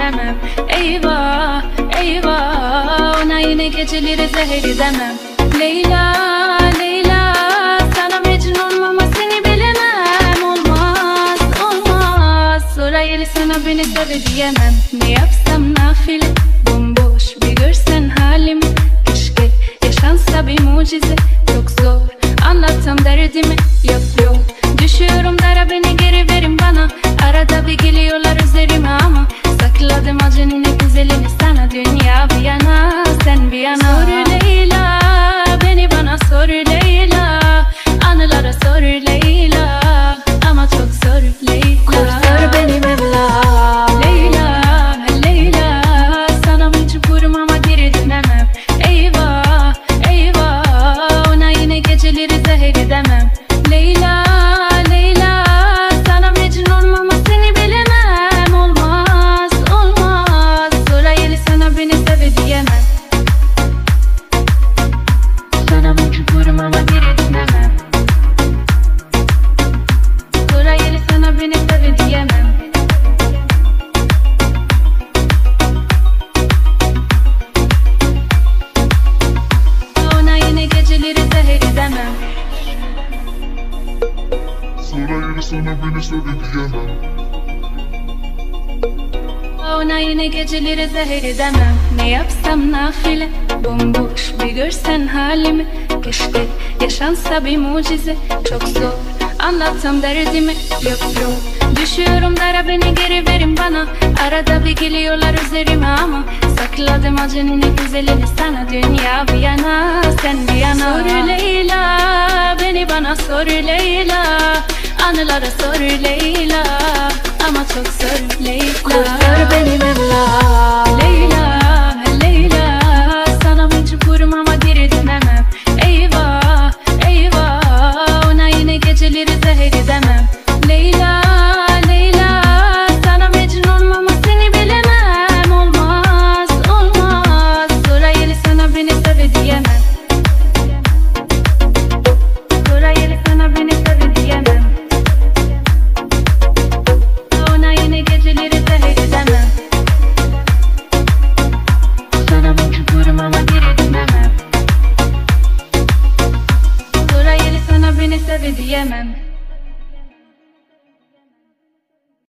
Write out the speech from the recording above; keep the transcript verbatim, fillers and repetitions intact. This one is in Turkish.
edemem. Eyvah eyvah, ona yine geceleri zehir edemem. Leyla Leyla, sana Mecnun ama seni bilemem. Olmaz olmaz, Surayeli sana beni söyle diyemem. Ne yapsam nafile, bomboş bir görsen halimi. Keşke yaşansa bir mucize, çok zor anlatsam derdimi. Yok yok, düşüyorum dara, beni geri verin bana. Arada bir geliyorlar üzerime ama sakladım acının ne güzelini sana. Dünya bir yana, sen bir yana. Sor Leyla, beni bana sor Leyla. Anılara sor Leyla, ama çok zor Leyla. Kurtar beni Mevla. Leyla Leyla, sana mecburum ama geri dönemem. Eyvah eyvah, ona yine geceleri zehir edemem. Leyla Leyla, sana Mecnun ama seni bilemem. Olmaz olmaz, Surayeli sana beni sev diyemem. Sana mecburum ama geri dönemem. Surayeli sana beni sev diyemem. Ona yine geceleri zehir edemem. Surayeli sana beni sev diyemem. Ona yine geceleri zehir edemem. Ne yapsam nafile, bomboş bir görsen halimi. Keşke yaşansa bir mucize, çok zor anlatsam derdimi. Yok yok, düşüyorum dara, beni geri verin bana. Arada bir geliyorlar üzerime ama sakladım acının ne güzelini sana. Dünya bir yana, sen bir yana. Sor Leyla, beni bana sor Leyla. Anılara sor Leyla, ama çok zor Leyla.